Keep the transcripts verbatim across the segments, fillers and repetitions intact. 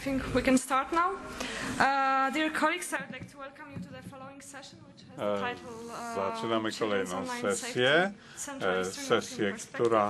think we can start now. Uh, dear colleagues, I would like to welcome you to the following session, which has the title uh, Zaczynamy kolejną Children's sesję, Central e, Eastern sesję, European która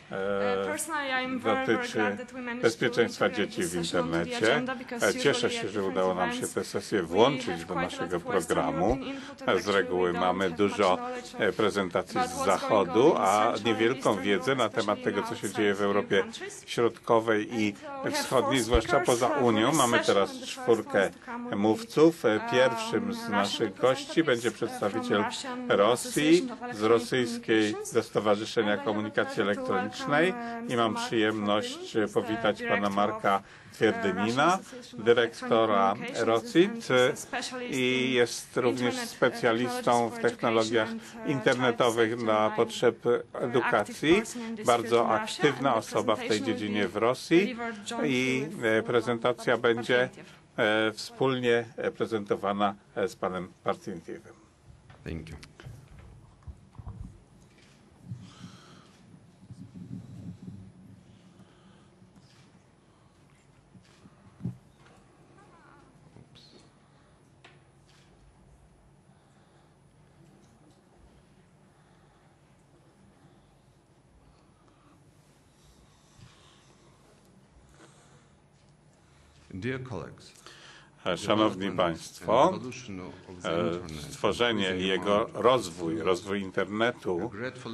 e, dotyczy bezpieczeństwa dzieci w internecie. Cieszę się, że udało nam się tę sesję włączyć do naszego programu. Z reguły mamy dużo prezentacji z Zachodu, a niewielką wiedzę na temat tego, co się dzieje w Europie Środkowej i Wschodniej, zwłaszcza poza Unią. Mamy teraz czwórkę mówców. Pierwszym z naszych gości będzie przedstawiciel Rosji, z Rosyjskiego Stowarzyszenia Komunikacji Elektronicznej. I mam przyjemność powitać pana Marka Twierdynina, dyrektora ROCIT, i jest również specjalistą w technologiach internetowych dla potrzeb edukacji. Bardzo aktywna osoba w tej dziedzinie w Rosji i prezentacja będzie wspólnie prezentowana z panem Partintiewem. Thank you. Szanowni Państwo, stworzenie i jego rozwój, rozwój internetu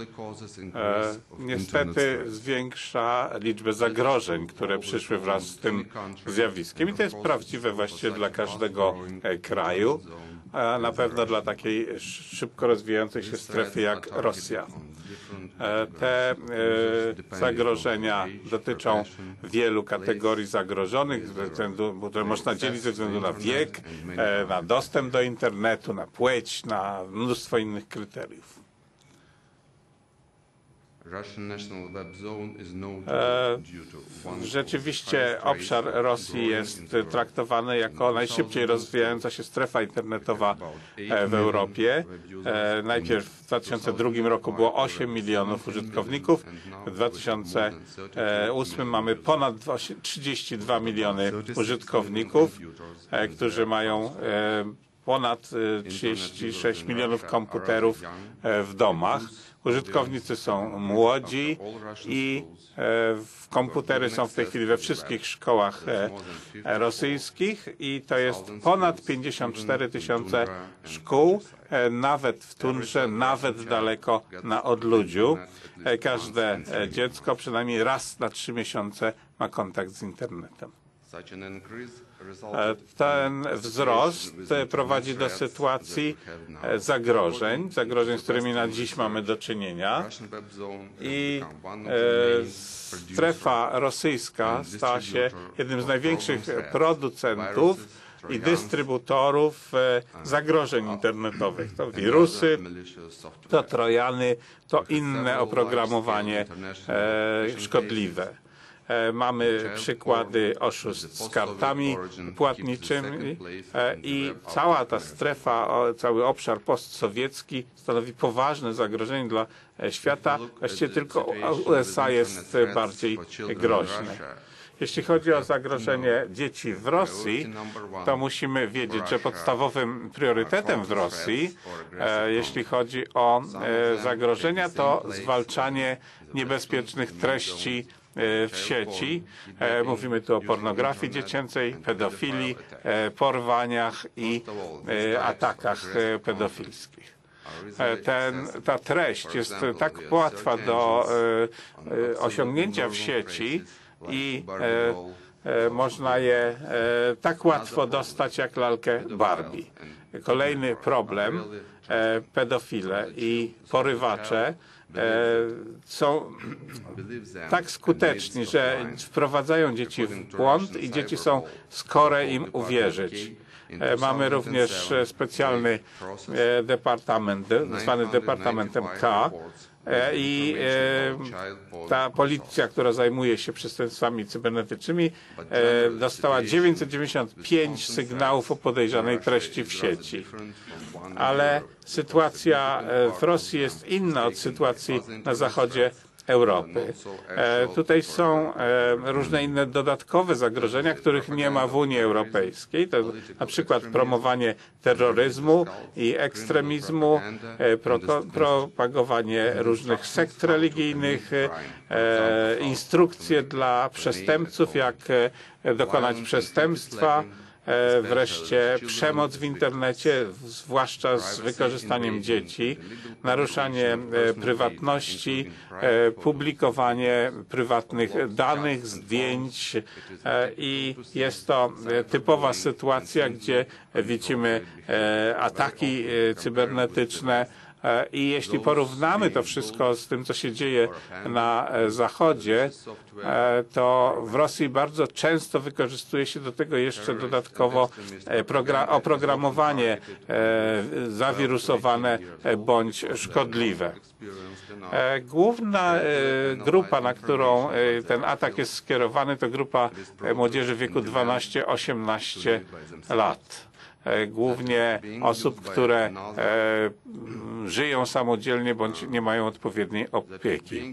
niestety zwiększa liczbę zagrożeń, które przyszły wraz z tym zjawiskiem. I to jest prawdziwe właściwie dla każdego kraju, a na pewno dla takiej szybko rozwijającej się strefy jak Rosja. Te zagrożenia dotyczą wielu kategorii zagrożonych, ze względu, które można dzielić ze względu na wiek, na dostęp do internetu, na płeć, na mnóstwo innych kryteriów. Rzeczywiście obszar Rosji jest traktowany jako najszybciej rozwijająca się strefa internetowa w Europie. Najpierw w dwa tysiące drugim roku było osiem milionów użytkowników, w dwa tysiące ósmym mamy ponad trzydzieści dwa miliony użytkowników, którzy mają ponad trzydzieści sześć milionów komputerów w domach. Użytkownicy są młodzi i komputery są w tej chwili we wszystkich szkołach rosyjskich i to jest ponad pięćdziesiąt cztery tysiące szkół, nawet w tundrze, nawet daleko na odludziu. Każde dziecko przynajmniej raz na trzy miesiące ma kontakt z internetem. Ten wzrost prowadzi do sytuacji zagrożeń, zagrożeń, z którymi na dziś mamy do czynienia, i strefa rosyjska stała się jednym z największych producentów i dystrybutorów zagrożeń internetowych. To wirusy, to trojany, to inne oprogramowanie szkodliwe. Mamy przykłady oszustw z kartami płatniczymi i cała ta strefa, cały obszar postsowiecki stanowi poważne zagrożenie dla świata. Właściwie tylko U S A jest bardziej groźne. Jeśli chodzi o zagrożenie dzieci w Rosji, to musimy wiedzieć, że podstawowym priorytetem w Rosji, jeśli chodzi o zagrożenia, to zwalczanie niebezpiecznych treści w sieci. Mówimy tu o pornografii dziecięcej, pedofilii, porwaniach i atakach pedofilskich. Ten, ta treść jest tak łatwa do osiągnięcia w sieci i można je tak łatwo dostać jak lalkę Barbie. Kolejny problem, pedofile i porywacze są tak skuteczni, że wprowadzają dzieci w błąd i dzieci są skore im uwierzyć. Mamy również specjalny departament, zwany Departamentem K, i ta policja, która zajmuje się przestępstwami cybernetycznymi, dostała dziewięćset dziewięćdziesiąt pięć sygnałów o podejrzanej treści w sieci. Ale sytuacja w Rosji jest inna od sytuacji na zachodzie Europy. E, tutaj są e, różne inne dodatkowe zagrożenia, których nie ma w Unii Europejskiej. To na przykład promowanie terroryzmu i ekstremizmu, e, pro, propagowanie różnych sekt religijnych, e, instrukcje dla przestępców, jak e, dokonać przestępstwa, wreszcie przemoc w internecie, zwłaszcza z wykorzystaniem dzieci, naruszanie prywatności, publikowanie prywatnych danych, zdjęć i jest to typowa sytuacja, gdzie widzimy ataki cybernetyczne. I jeśli porównamy to wszystko z tym, co się dzieje na Zachodzie, to w Rosji bardzo często wykorzystuje się do tego jeszcze dodatkowo oprogramowanie zawirusowane bądź szkodliwe. Główna grupa, na którą ten atak jest skierowany, to grupa młodzieży w wieku dwanaście do osiemnastu lat. Głównie osób, które e, żyją samodzielnie bądź nie mają odpowiedniej opieki.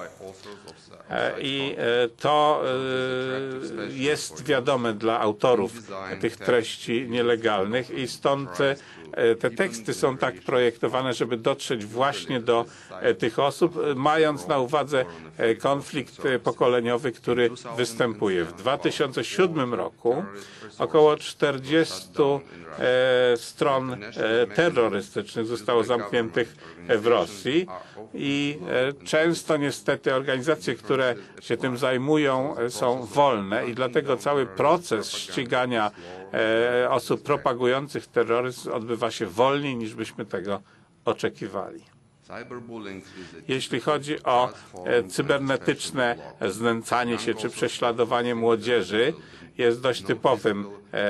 E, I e, to e, jest wiadome dla autorów tych treści nielegalnych i stąd e, te teksty są tak projektowane, żeby dotrzeć właśnie do e, tych osób, mając na uwadze e, konflikt pokoleniowy, który występuje. W dwa tysiące siódmym roku około czterdziestu e, stron e, terrorystycznych zostało zamkniętych w Rosji i e, często niestety organizacje, które się tym zajmują, e, są wolne i dlatego cały proces ścigania e, osób propagujących terroryzm odbywa się wolniej, niż byśmy tego oczekiwali. Jeśli chodzi o e, cybernetyczne znęcanie się czy prześladowanie młodzieży, jest dość typowym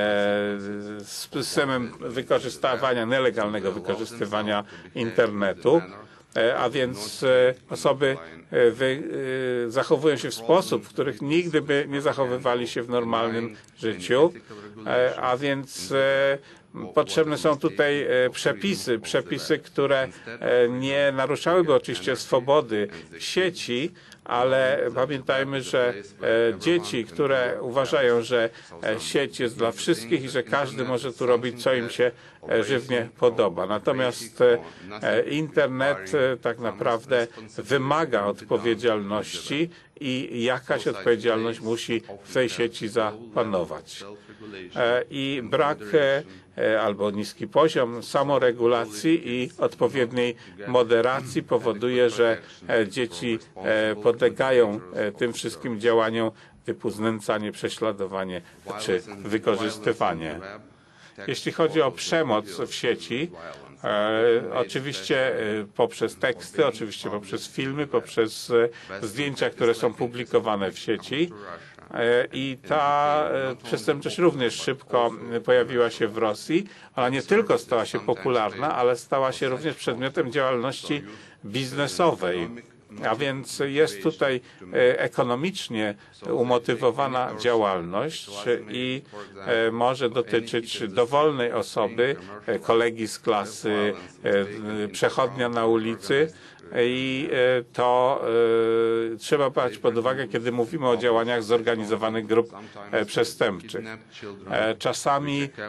e, systemem wykorzystywania, nielegalnego wykorzystywania internetu, e, a więc e, osoby e, wy, e, zachowują się w sposób, w których nigdy by nie zachowywali się w normalnym życiu, e, a więc e, potrzebne są tutaj przepisy, przepisy, które nie naruszałyby oczywiście swobody sieci, ale pamiętajmy, że dzieci, które uważają, że sieć jest dla wszystkich i że każdy może tu robić, co im się żywnie podoba. Natomiast internet tak naprawdę wymaga odpowiedzialności i jakaś odpowiedzialność musi w tej sieci zapanować. I brak albo niski poziom samoregulacji i odpowiedniej moderacji powoduje, że dzieci podlegają tym wszystkim działaniom typu znęcanie, prześladowanie czy wykorzystywanie. Jeśli chodzi o przemoc w sieci, e, oczywiście poprzez teksty, oczywiście poprzez filmy, poprzez zdjęcia, które są publikowane w sieci. I ta przestępczość również szybko pojawiła się w Rosji. Ona nie tylko stała się popularna, ale stała się również przedmiotem działalności biznesowej. A więc jest tutaj ekonomicznie umotywowana działalność i może dotyczyć dowolnej osoby, kolegi z klasy, przechodnia na ulicy. I to e, trzeba brać pod uwagę, kiedy mówimy o działaniach zorganizowanych grup e, przestępczych. E, czasami e,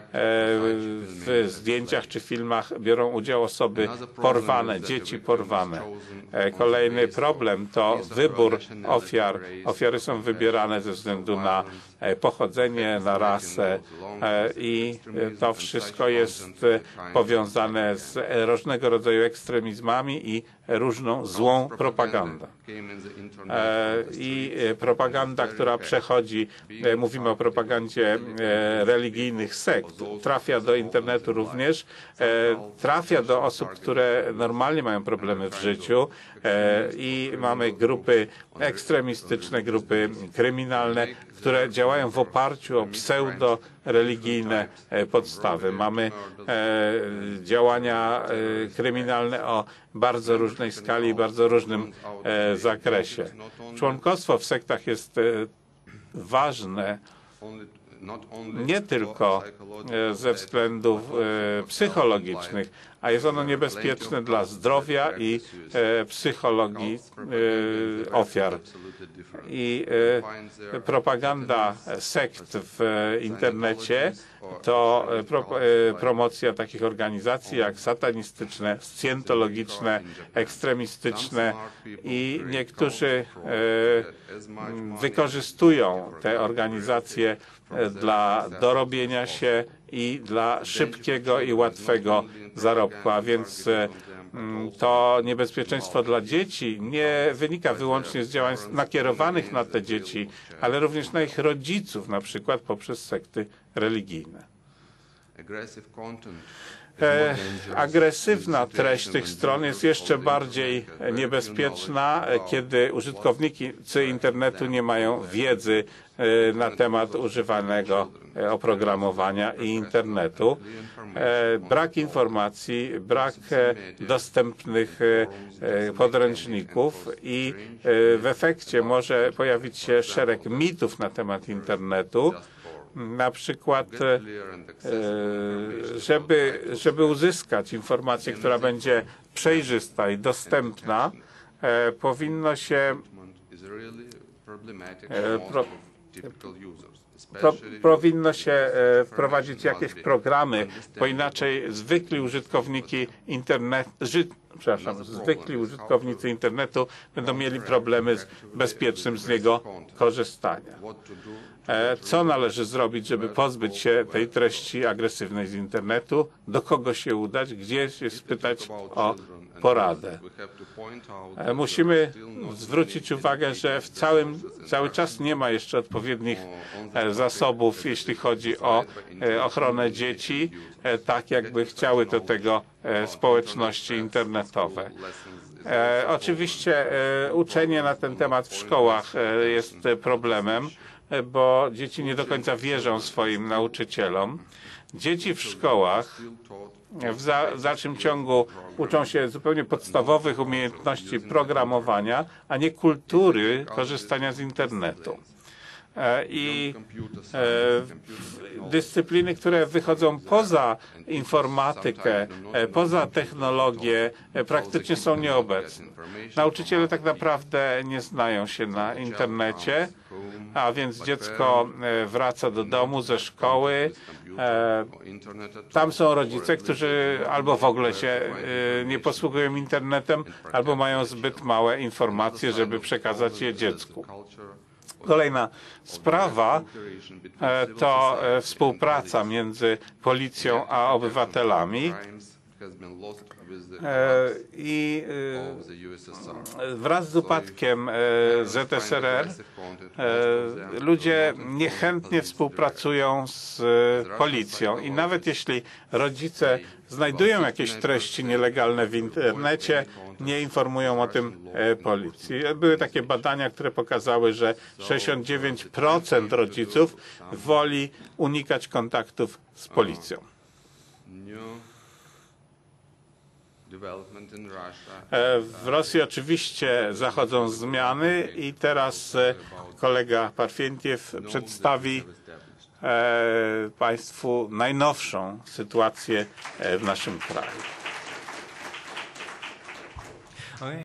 w zdjęciach czy filmach biorą udział osoby porwane, dzieci porwane. E, kolejny problem to wybór ofiar. Ofiary są wybierane ze względu na pochodzenie, na rasę i to wszystko jest powiązane z różnego rodzaju ekstremizmami i różną złą propagandą. I propaganda, która przechodzi, mówimy o propagandzie religijnych sekt, trafia do internetu również, trafia do osób, które normalnie mają problemy w życiu i mamy grupy ekstremistyczne, grupy kryminalne, które działają w oparciu o pseudo-religijne podstawy. Mamy e, działania e, kryminalne o bardzo różnej skali i bardzo różnym e, zakresie. Członkostwo w sektach jest e, ważne nie tylko ze względów psychologicznych, a jest ono niebezpieczne dla zdrowia i e, psychologii e, ofiar. I e, propaganda sekt w e, internecie to e, pro, e, promocja takich organizacji jak satanistyczne, scjentologiczne, ekstremistyczne i niektórzy e, wykorzystują te organizacje dla dorobienia się i dla szybkiego i łatwego zarobku, a więc to niebezpieczeństwo dla dzieci nie wynika wyłącznie z działań nakierowanych na te dzieci, ale również na ich rodziców, na przykład poprzez sekty religijne. E, agresywna treść tych stron jest jeszcze bardziej niebezpieczna, kiedy użytkownicy internetu nie mają wiedzy e, na temat używanego oprogramowania i internetu. E, brak informacji, brak e, dostępnych e, podręczników i e, w efekcie może pojawić się szereg mitów na temat internetu. Na przykład, żeby, żeby uzyskać informację, która będzie przejrzysta i dostępna, powinno się pro, pro, powinno się wprowadzić jakieś programy, bo inaczej zwykli użytkownicy internetu, przepraszam, zwykli użytkownicy internetu będą mieli problemy z bezpiecznym z niego korzystania. Co należy zrobić, żeby pozbyć się tej treści agresywnej z internetu? Do kogo się udać? Gdzie się spytać o poradę? Musimy zwrócić uwagę, że w całym, cały czas nie ma jeszcze odpowiednich zasobów, jeśli chodzi o ochronę dzieci, tak jakby chciały do tego społeczności internetowe. E, oczywiście e, uczenie na ten temat w szkołach e, jest problemem, bo dzieci nie do końca wierzą swoim nauczycielom. Dzieci w szkołach w, za, w dalszym ciągu uczą się zupełnie podstawowych umiejętności programowania, a nie kultury korzystania z internetu. I e, dyscypliny, które wychodzą poza informatykę, e, poza technologię, e, praktycznie są nieobecne. Nauczyciele tak naprawdę nie znają się na internecie, a więc dziecko e, wraca do domu ze szkoły. E, tam są rodzice, którzy albo w ogóle się e, nie posługują internetem, albo mają zbyt małe informacje, żeby przekazać je dziecku. Kolejna sprawa to współpraca między policją a obywatelami i wraz z upadkiem Z S R R ludzie niechętnie współpracują z policją i nawet jeśli rodzice znajdują jakieś treści nielegalne w internecie, nie informują o tym policji. Były takie badania, które pokazały, że sześćdziesiąt dziewięć procent rodziców woli unikać kontaktów z policją. W Rosji oczywiście zachodzą zmiany i teraz kolega Parfientiew przedstawi Państwu najnowszą sytuację w naszym kraju.